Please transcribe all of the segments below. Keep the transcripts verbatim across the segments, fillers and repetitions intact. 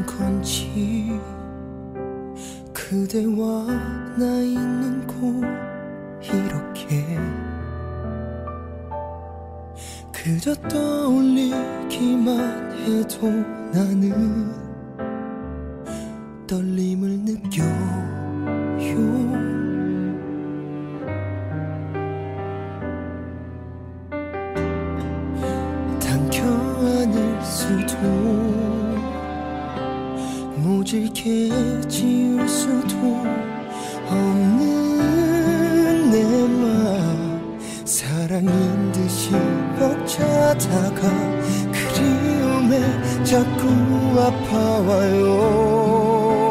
건지 그대와 나 있는 곳 이렇게 그저 떠올리기만 해도 나는 떨림을 느껴요. 당겨 안을 수도 모질게 지울 수도 없는 내 맘 사랑인 듯이 벅차다가 그리움에 자꾸 아파와요.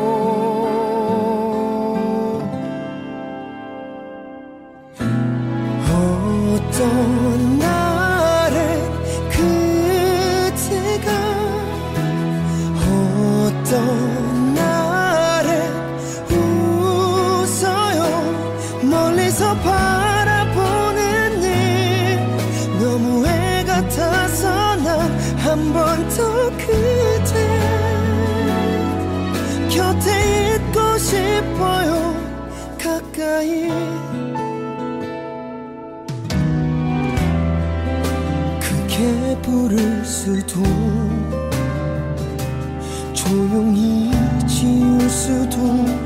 어떤 날엔 그대가 어떤 날엔 웃어요. 멀리서 바라보는 일 너무 애 같아서 난 한 번 더 그대 곁에 있고 싶어요. 가까이 크게 부를 수도 조용히 지울 수도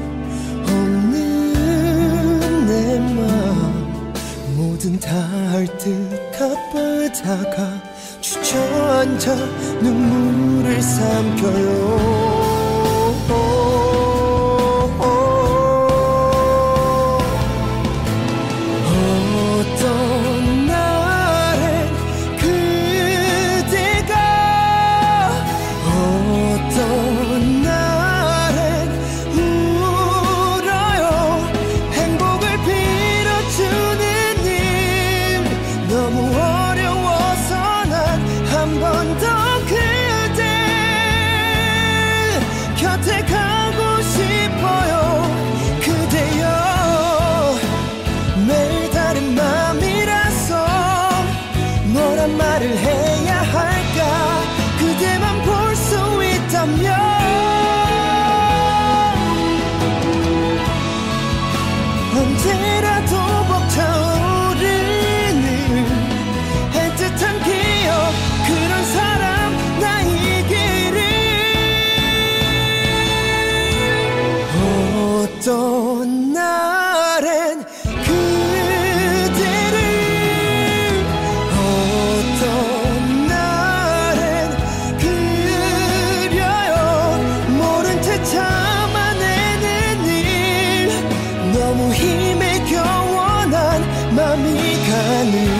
없는 내 맘 뭐든 다 할 듯 가쁘다가 주저앉아 눈물을 삼켜요. 어떤 날엔 그대가 어떤 날엔 울어요. 행복을 빌어주는 일 너무 어려워서 난 한 번 더 그대 곁에 가고 싶어요. 그대여 매일 다른 맘이라서 뭐란 말을 해야 할까. 그대만 볼 수 있다면 언제라도 벅차오르는 애틋한 기억 그런 사람 나이기를. 어떤 날엔 그대를 어떤 날엔 그려요. 모른 채 참아내는 일 너무 힘에 겨워 난 맘이 가는